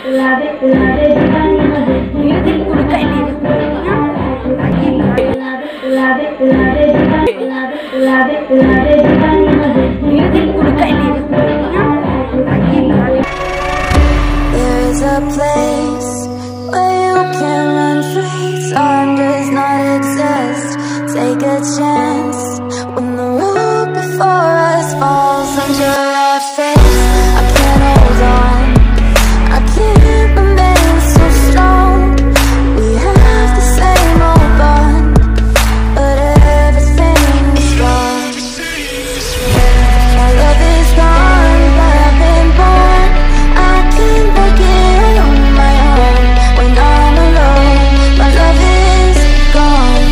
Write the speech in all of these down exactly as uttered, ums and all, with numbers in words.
There's a place where you can run free. Time does not exist. Take a chance when the world before us falls under our face. I can't hold on, I can't remain so strong. We have the same old bond, but everything is wrong. My love is gone, but I've been born. I can't break it on my own. When I'm alone, my love is gone.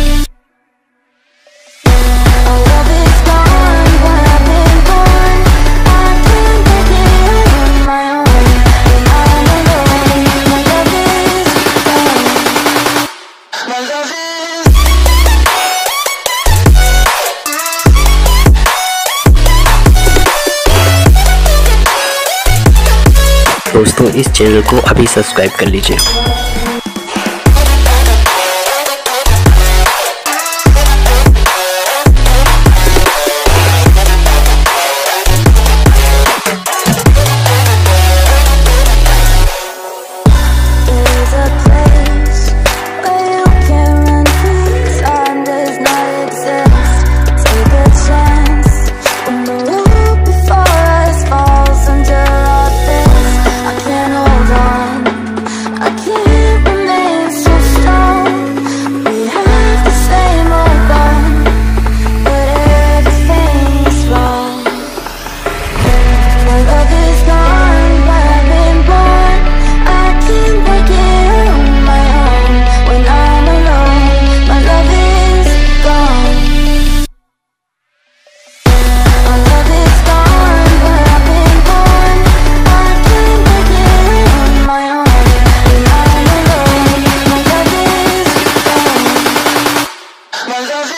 My love is gone, but I've been born. I can't break it on my own. When I'm alone, my love is gone. My love is दोस्तों इस channel को अभी subscribe कर लीजिए। There's a place where you can run free. Time does not exist. Take a chance when the world before us falls under our face. I can't hold on, I can't remain so strong. We have the same old bond, but everything's wrong. My love is gone, but I've been born. I can't break it on my own. When I'm alone, my love is gone. My love is gone, but I've been born. I can't break it on my own. When I'm alone, my love is gone. My love is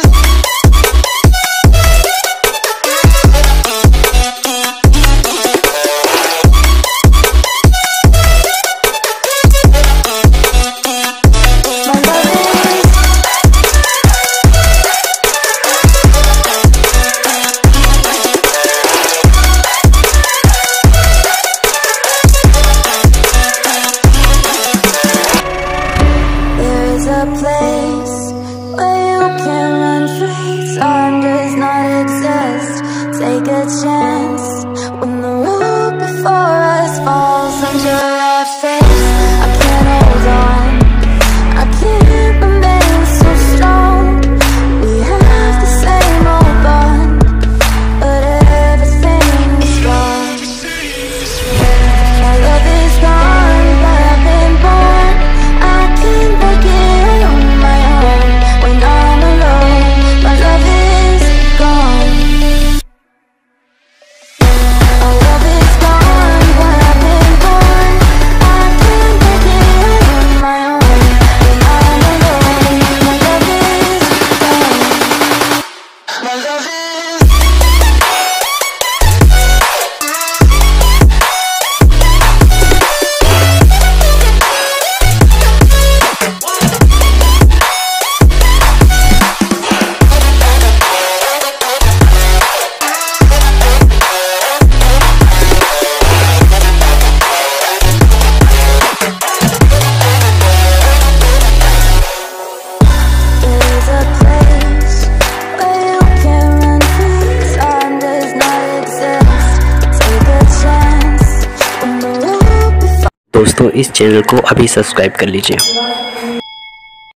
There is a place where you can run free. Time does not exist. Take a chance when the world before us falls under our face. I can't hold on, I can't remain so strong. We have the same old bond, but everything is wrong. My love is gone, but I've been born. I can't break it on my own. When I'm alone, my love is gone. My love is gone, but I've been born. I can't break it on my own. When I'm alone, my love is gone. My love is There's a place where you can run free. Time does not exist. Take a chance when the world before दोस्तों इस channel को अभी subscribe कर लीजिए।